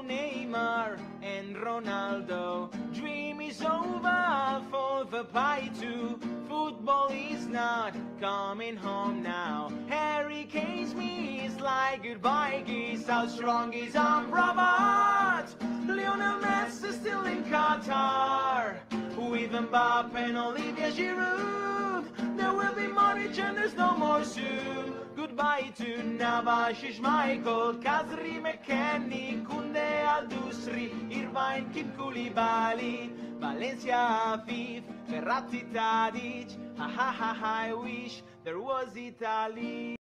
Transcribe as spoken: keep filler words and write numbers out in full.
Neymar and Ronaldo. Dream is over for the pie too. Football is not coming home now. Harry Kane's me is like goodbye geese. How strong is Amrabat? Lionel Messi still in Qatar. With Mbappe and Olivier Giroud. There will be Modric and there's no more soon. Goodbye to Navas, Michael, Kazri, McKennie, Kunde, Al-Dusri, Irvine, Kim Koulibaly, Valencia, Afif, Ferratti, Tadic. Ha ha ha ha, I wish there was Italy.